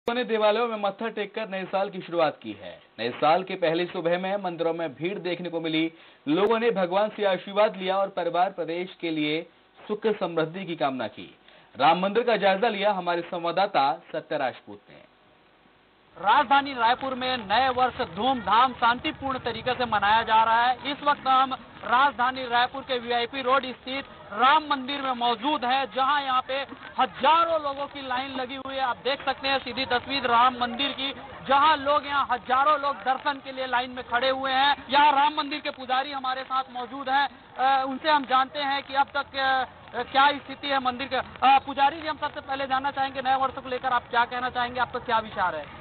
ने देवालयों में मत्था टेककर नए साल की शुरुआत की है। नए साल के पहली सुबह में मंदिरों में भीड़ देखने को मिली। लोगों ने भगवान से आशीर्वाद लिया और परिवार प्रदेश के लिए सुख समृद्धि की कामना की। राम मंदिर का जायजा लिया हमारे संवाददाता सत्य राजपूत ने। राजधानी रायपुर में नए वर्ष धूमधाम शांतिपूर्ण तरीके से मनाया जा रहा है। इस वक्त हम राजधानी रायपुर के वीआईपी रोड स्थित राम मंदिर में मौजूद है, जहां यहां पे हजारों लोगों की लाइन लगी हुई है। आप देख सकते हैं सीधी तस्वीर राम मंदिर की, जहां लोग यहां हजारों लोग दर्शन के लिए लाइन में खड़े हुए हैं। यहाँ राम मंदिर के पुजारी हमारे साथ मौजूद हैं, उनसे हम जानते हैं कि अब तक क्या स्थिति है मंदिर के। पुजारी जी, हम सबसे पहले जानना चाहेंगे नए वर्ष को लेकर आप क्या कहना चाहेंगे, आपका क्या विचार है?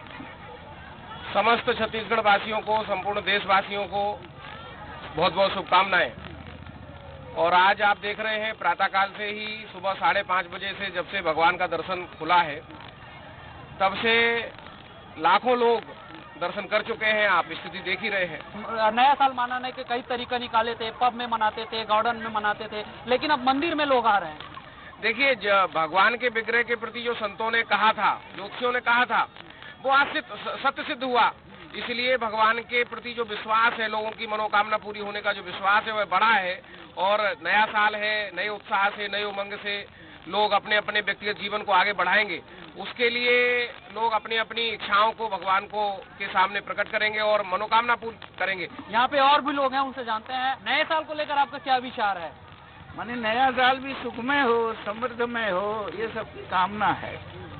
समस्त छत्तीसगढ़ वासियों को, संपूर्ण देशवासियों को बहुत बहुत शुभकामनाएं। और आज आप देख रहे हैं प्रातःकाल से ही सुबह 5:30 बजे से जब से भगवान का दर्शन खुला है, तब से लाखों लोग दर्शन कर चुके हैं। आप स्थिति देख ही रहे हैं। नया साल मनाने के कई तरीके निकाले थे, पब में मनाते थे, गार्डन में मनाते थे, लेकिन अब मंदिर में लोग आ रहे हैं। देखिए, भगवान के विग्रह के प्रति जो संतों ने कहा था, ज्योतिषियों ने कहा था, वो आज सत्य सिद्ध हुआ। इसलिए भगवान के प्रति जो विश्वास है, लोगों की मनोकामना पूरी होने का जो विश्वास है, वह बड़ा है। और नया साल है, नए उत्साह से, नए उमंग से लोग अपने अपने व्यक्तिगत जीवन को आगे बढ़ाएंगे। उसके लिए लोग अपनी अपनी इच्छाओं को भगवान को के सामने प्रकट करेंगे और मनोकामना पूर्ण करेंगे। यहाँ पे और भी लोग हैं, उनसे जानते हैं नए साल को लेकर आपका क्या विचार है। माने नया साल भी सुखमय हो, समृद्धमय हो, ये सब की कामना है।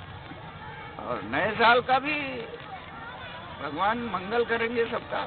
और नए साल का भी भगवान मंगल करेंगे सबका।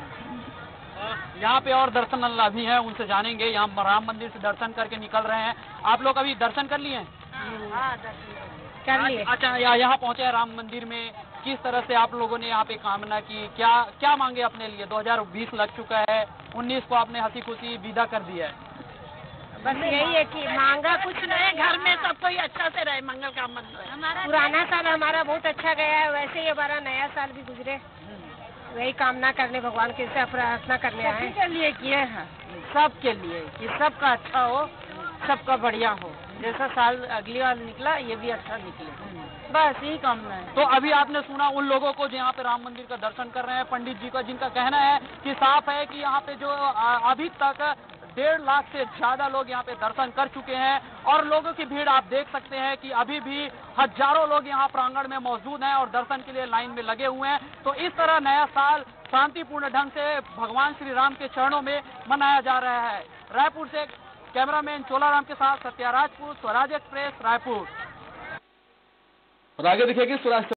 यहाँ पे और दर्शनार्थी हैं, उनसे जानेंगे। यहाँ राम मंदिर से दर्शन करके निकल रहे हैं। आप लोग अभी दर्शन कर लिए हैं? हाँ, दर्शन कर लिए। अच्छा, यहाँ पहुँचे हैं राम मंदिर में। किस तरह से आप लोगों ने यहाँ पे कामना की, क्या क्या मांगे अपने लिए? 2020 लग चुका है, 19 को आपने हंसी खुशी विदा कर दिया है। बस यही है कि मांगा कुछ नहीं, घर में सब कोई अच्छा से रहे, मंगल का मंदिर। पुराना साल हमारा बहुत अच्छा गया है, वैसे ही हमारा नया साल भी गुजरे, वही कामना करने भगवान के से प्रार्थना करने आए। के लिए किए हैं, सबके लिए कि सबका अच्छा हो, सबका बढ़िया हो। जैसा साल अगली बार निकला, ये भी अच्छा निकले, बस यही कामना है। तो अभी आपने सुना उन लोगों को जो यहाँ पे राम मंदिर का दर्शन कर रहे हैं, पंडित जी का, जिनका कहना है कि साफ है कि यहाँ पे जो अभी तक 1.5 लाख से ज्यादा लोग यहाँ पे दर्शन कर चुके हैं। और लोगों की भीड़ आप देख सकते हैं कि अभी भी हजारों लोग यहाँ प्रांगण में मौजूद हैं और दर्शन के लिए लाइन में लगे हुए हैं। तो इस तरह नया साल शांतिपूर्ण ढंग से भगवान श्री राम के चरणों में मनाया जा रहा है। रायपुर से कैमरामैन चोलाराम के साथ सत्या राजपूत, स्वराज एक्सप्रेस, रायपुर। और आगे दिखेगी स्वराज।